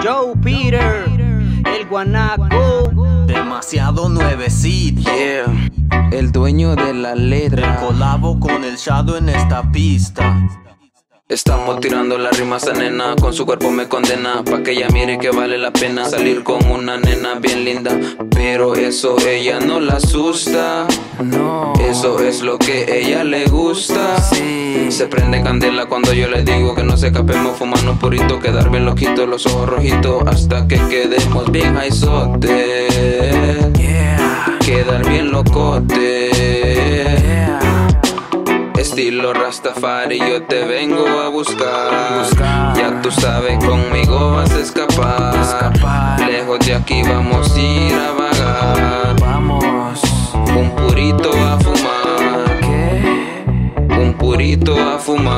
Joe Peter, el guanaco. Demasiado nuevecito. Yeah, el dueño de la letra. Colabo con el Shadow en esta pista. Estamos tirando las rimas a nena, con su cuerpo me condena, pa' que ella mire que vale la pena salir con una nena bien linda. Pero eso ella no la asusta, no. Eso es lo que ella le gusta, sí. Se prende candela cuando yo le digo que nos escapemos fumando un purito, quedar bien loquito, los ojos rojitos, hasta que quedemos bien jaizote, yeah. Quedar bien locote, yeah. Estilo Rastafari, yo te vengo a buscar. Ya tú sabes, conmigo vas a escapar. Lejos de aquí vamos a ir a vagar. Vamos. Un purito a fumar. ¿Qué? Un purito a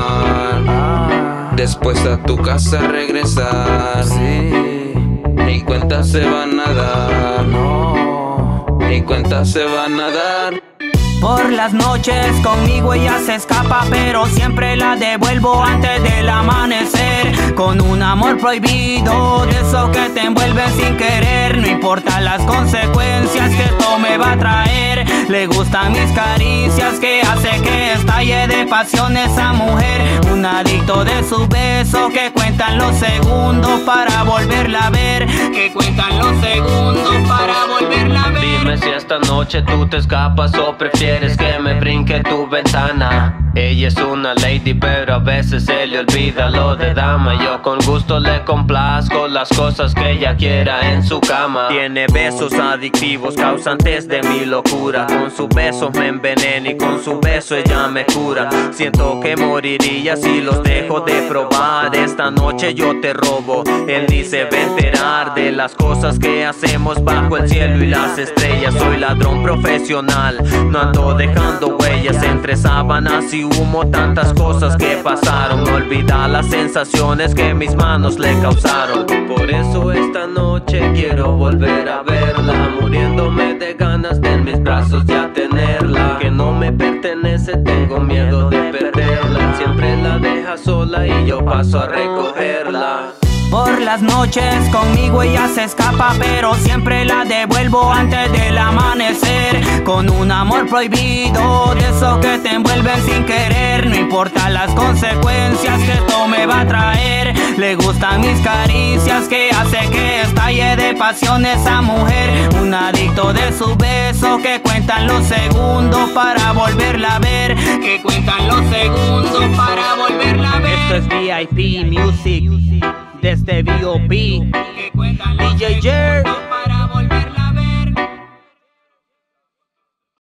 fumar. Después a tu casa regresar. Sí. Ni cuenta se van a dar. No. Ni cuenta se van a dar. Por las noches conmigo ella se escapa, pero siempre la devuelvo antes del amanecer. Con un amor prohibido, de eso que te envuelven sin querer. No importa las consecuencias que esto me va a traer. Le gustan mis caricias, que hace que estalle de pasión esa mujer. Un adicto de su beso, que cuentan los segundos para volverla a ver. Que cuentan los segundos para volverla a ver. Dime si esta noche tú te escapas o prefieres que me brinque tu ventana. Ella es una lady, pero a veces se le olvida lo de dama. Yo con gusto le complazco las cosas que ella quiera en su cama. Tiene besos adictivos, causantes de mi locura. Con su beso me envenena y con su beso ella me cura. Siento que moriría si los dejo de probar. Esta noche yo te robo. Él dice va a enterar de las cosas que hacemos bajo el cielo y las estrellas. Soy ladrón profesional, no ando dejando huellas entre sábanas y humo. Tantas cosas que pasaron, no olvida las sensaciones que mis manos le causaron. Por eso esta noche quiero volver a verla, muriéndome de ganas de en mis brazos ya tenerla. Que no me pertenece, tengo miedo de perderla. Siempre la deja sola y yo paso a recogerla. Por las noches conmigo ella se escapa, pero siempre la devuelvo antes del amanecer. Con un amor prohibido, de eso que te envuelven sin querer. No importa las consecuencias que esto me va a traer. Le gustan mis caricias, que hace que estalle de pasión esa mujer. Un adicto de su beso, que cuentan los segundos para volverla a ver. Que cuentan los segundos para volverla a ver. Esto es VIP Music desde B.O.P. DJ Jer.